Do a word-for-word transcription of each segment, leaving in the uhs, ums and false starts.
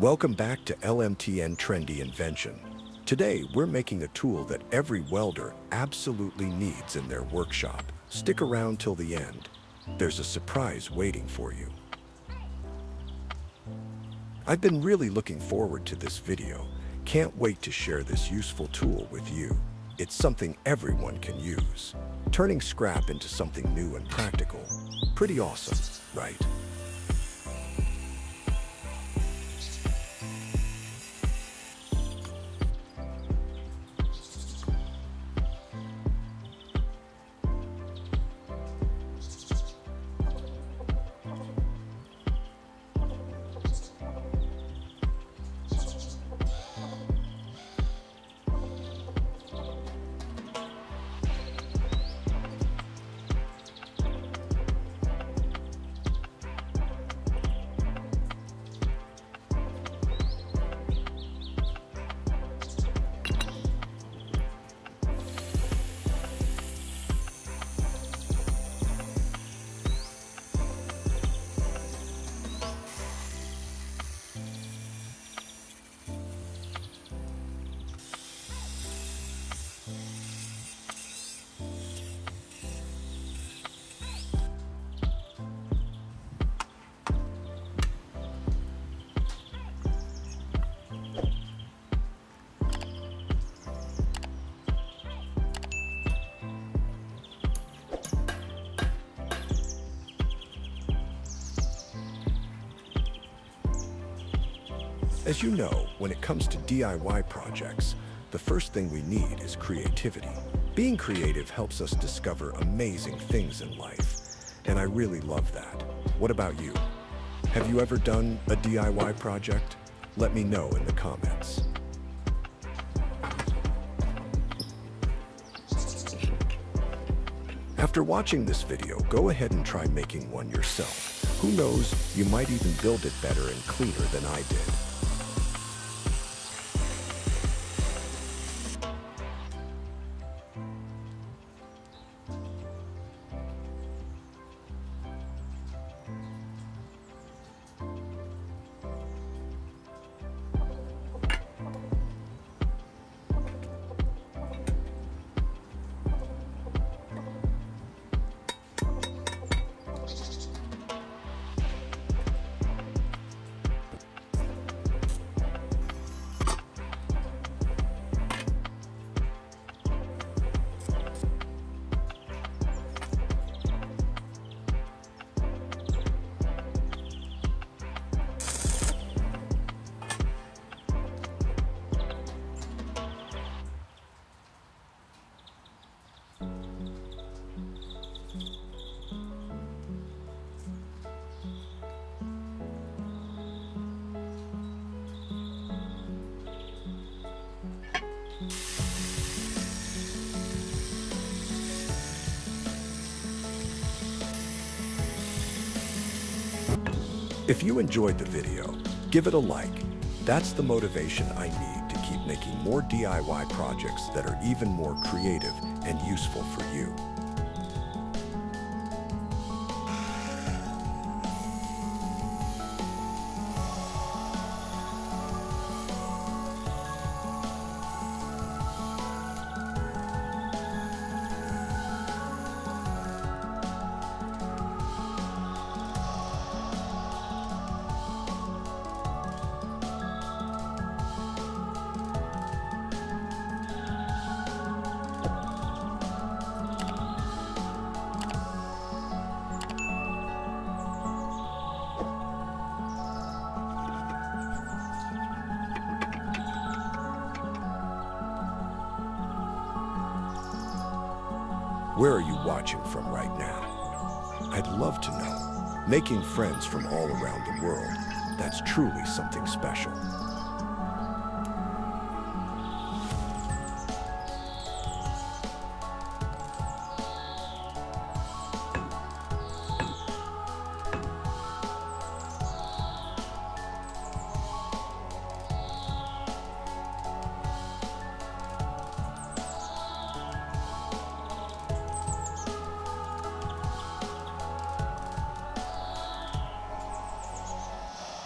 Welcome back to L M T N Trendy Invention. Today, we're making a tool that every welder absolutely needs in their workshop. Stick around till the end. There's a surprise waiting for you. I've been really looking forward to this video. Can't wait to share this useful tool with you. It's something everyone can use. Turning scrap into something new and practical. Pretty awesome, right? As you know, when it comes to D I Y projects, the first thing we need is creativity. Being creative helps us discover amazing things in life, and I really love that. What about you? Have you ever done a D I Y project? Let me know in the comments. After watching this video, go ahead and try making one yourself. Who knows, you might even build it better and cleaner than I did. If you enjoyed the video, give it a like. That's the motivation I need to keep making more D I Y projects that are even more creative and useful for you. Where are you watching from right now? I'd love to know. Making friends from all around the world, that's truly something special.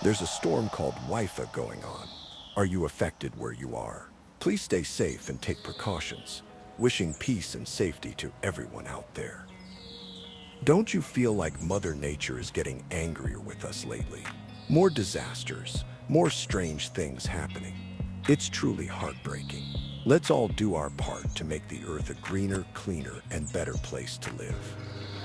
There's a storm called Wifa going on. Are you affected where you are? Please stay safe and take precautions. Wishing peace and safety to everyone out there. Don't you feel like Mother Nature is getting angrier with us lately? More disasters, more strange things happening. It's truly heartbreaking. Let's all do our part to make the Earth a greener, cleaner, and better place to live.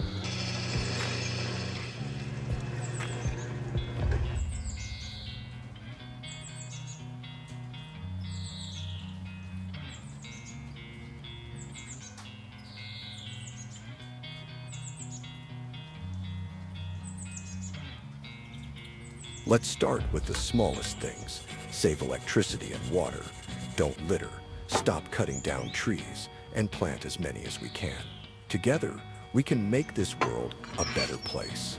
Let's start with the smallest things. Save electricity and water. Don't litter. Stop cutting down trees and plant as many as we can. Together, we can make this world a better place.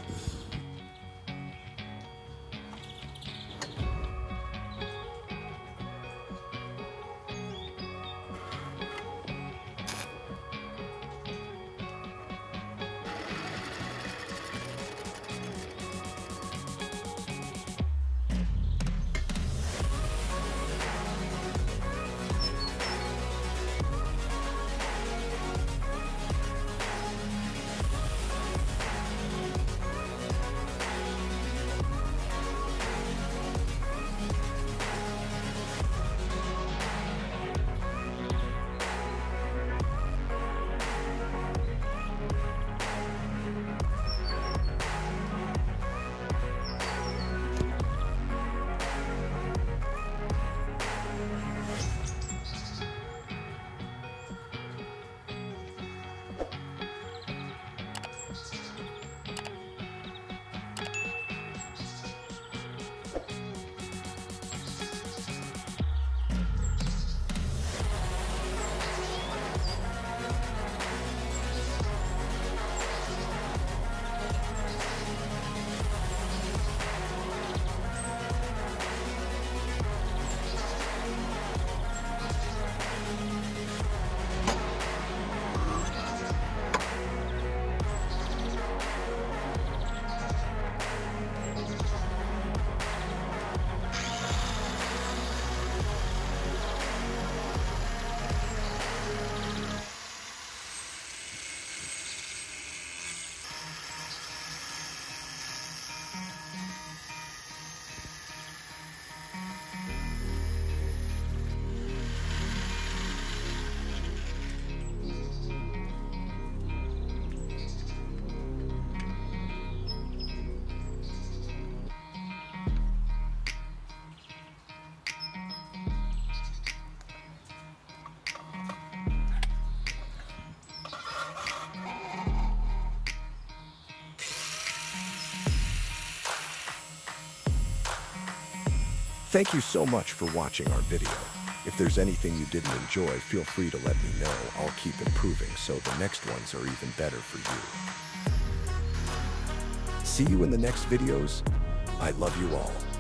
Thank you so much for watching our video. If there's anything you didn't enjoy, feel free to let me know. I'll keep improving so the next ones are even better for you. See you in the next videos. I love you all.